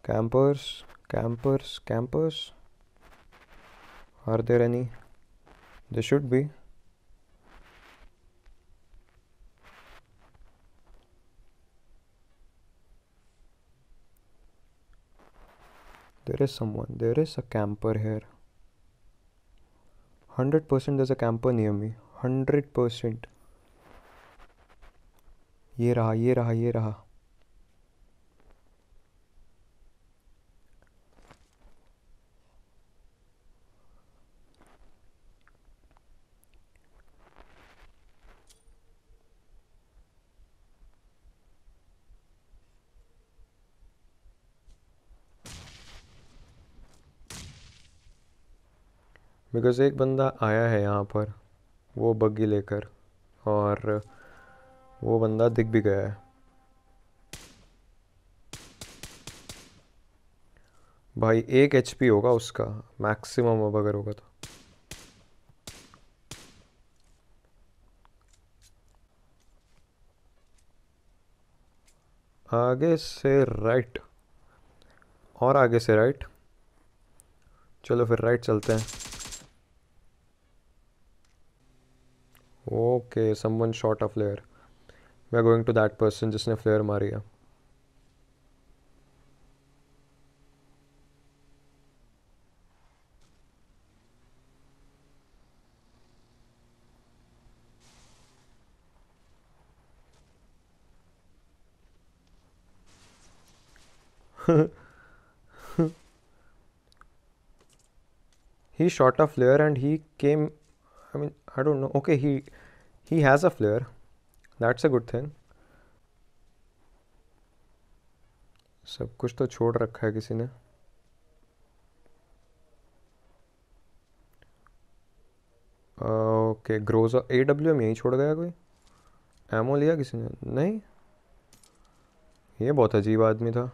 Campers, campers, campers. Are there any? There should be. There is someone. There is a camper here. 100% there's a camper near me. 100%. ये रहा ये रहा ये रहा. Because एक बंदा आया है यहाँ पर, वो बग्गी लेकर, और वो बंदा दिख भी गया है. भाई 1 HP होगा उसका मैक्सिमम, अब अगर होगा तो. आगे से राइट, और आगे से राइट. चलो फिर राइट चलते हैं. Okay, someone shot a flare. We are going to that person जिसने फ्लेयर मारी है. He shot a flare and he came. I mean, I don't know. Okay, he has a flare. That's a good thing. सब कुछ तो छोड़ रखा है किसी ने. ओके, ग्रोजा AWM यहीं छोड़ गया कोई. एमओ लिया किसी ने? नहीं. ये बहुत अजीब आदमी था.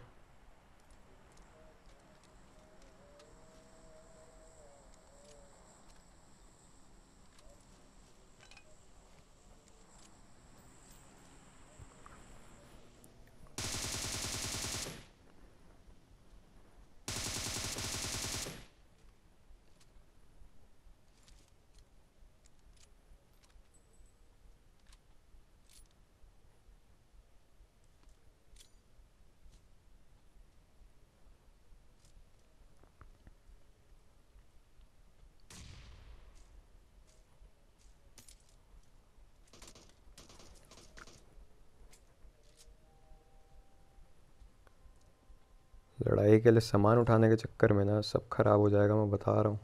लड़ाई के लिए सामान उठाने के चक्कर में ना सब खराब हो जाएगा, मैं बता रहा हूँ.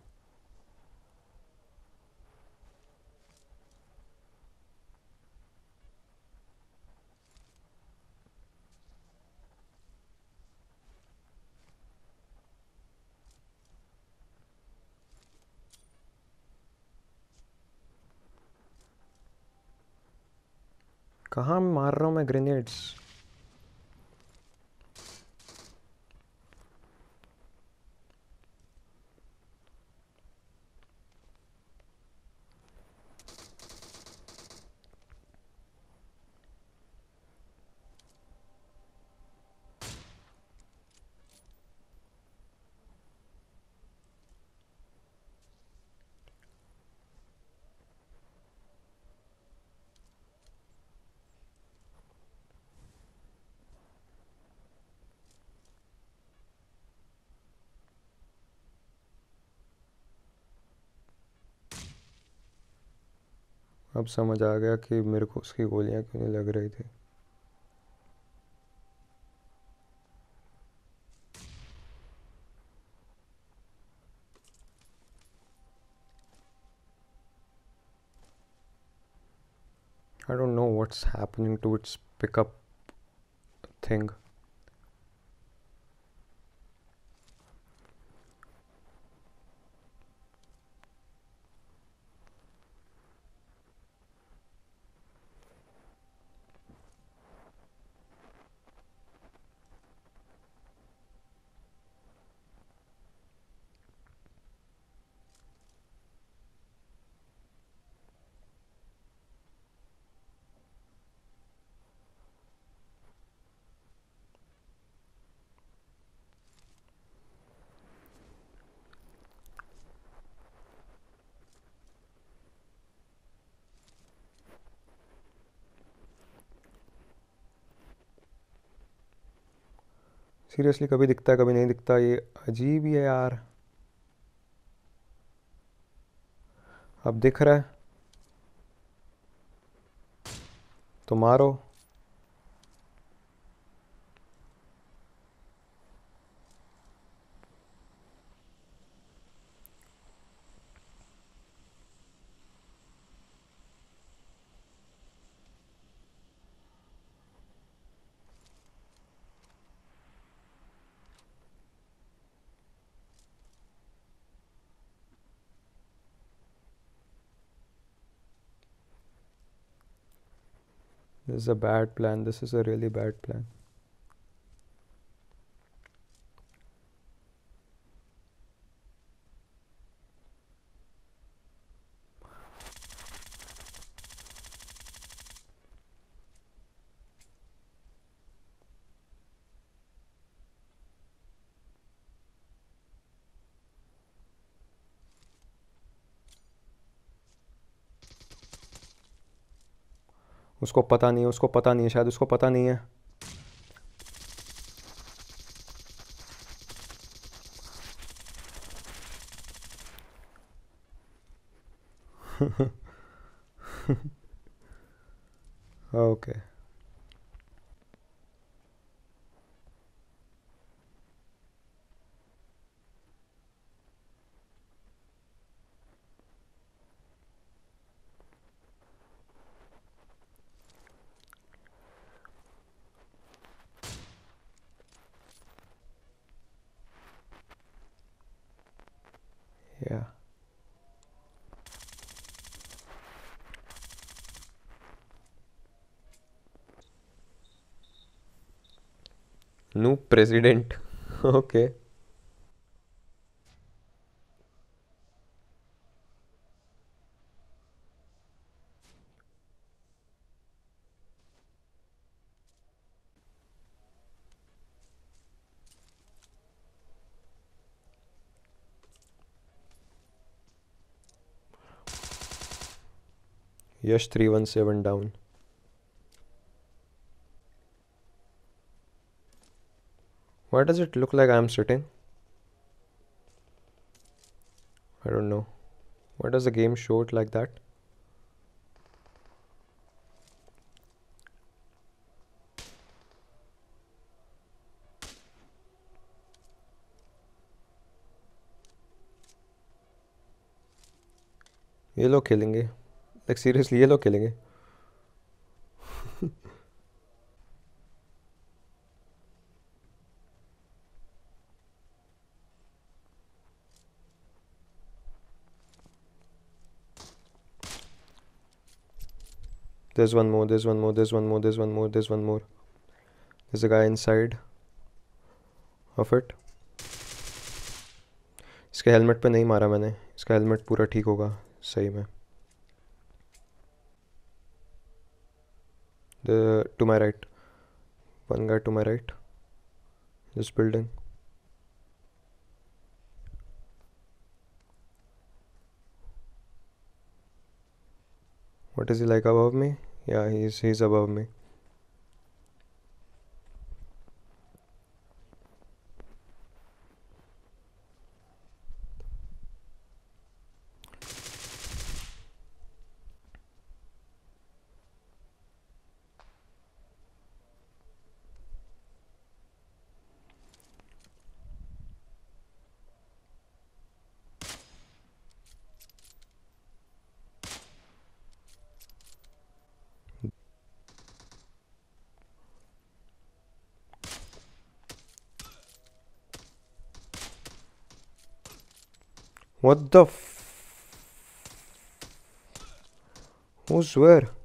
कहाँ मार रहा हूँ मैं ग्रेनेड्स? अब समझ आ गया कि मेरे को उसकी गोलियां क्यों नहीं लग रही थी. I don't know what's happening to its pickup thing. Seriously कभी दिखता है कभी नहीं दिखता, ये अजीब ही है यार। अब दिख रहा है तो मारो। This is a bad plan. This is a really bad plan. उसको पता नहीं है, उसको पता नहीं है, शायद उसको पता नहीं है। ओके। या न्यू प्रेसिडेंट। ओके। यश 317 down. Why does it look like I'm sitting? I don't know. Why does the game show it like that? ये लोग खेलेंगे, लाइक सीरियसली ये लोग खेलेंगे। There's one more, there's one more, there's one more, there's one more, there's one more. There's a guy inside of it. इसके helmet पे नहीं मारा मैंने, इसका हेलमेट पूरा ठीक होगा सही में। To my right. One guy to my right. This building. What is he like above me? Yeah, he's above me. What the Who's where?